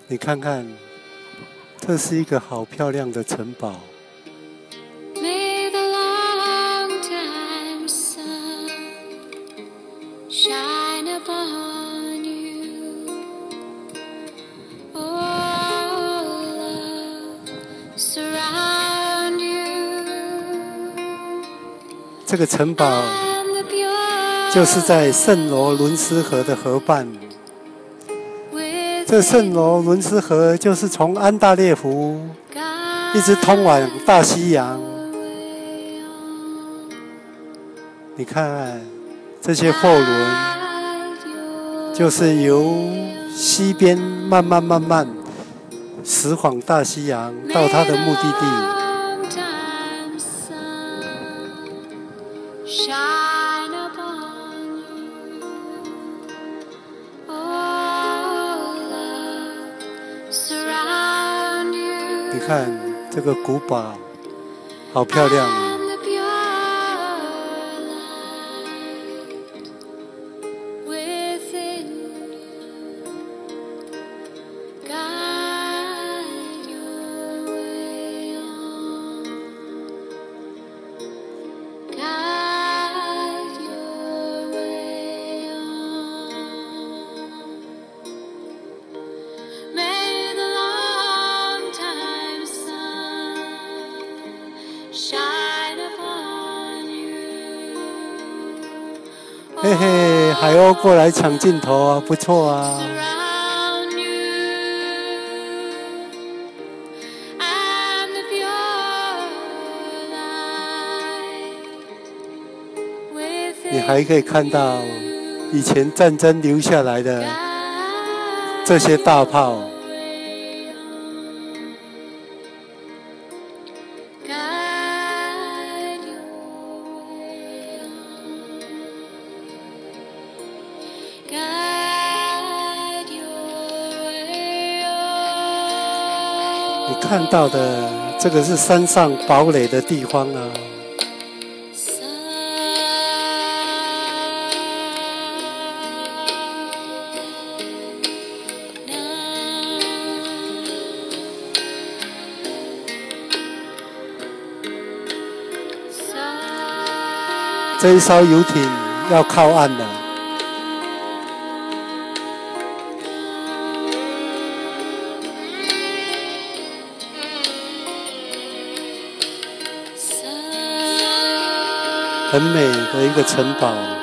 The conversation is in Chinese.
你看看，这是一个好漂亮的城堡。这个城堡就是在圣罗伦斯河的河畔。这圣罗伦斯河就是从安大略湖一直通往大西洋。你看这些货轮，就是由西边慢慢驶往大西洋，到它的目的地。你看这个古堡，好漂亮啊！嘿嘿，海鸥过来抢镜头啊，不错啊！你还可以看到以前战争留下来的这些大炮。你看到的这个是山上堡垒的地方啊。这一艘游艇要靠岸了。很美的一个城堡。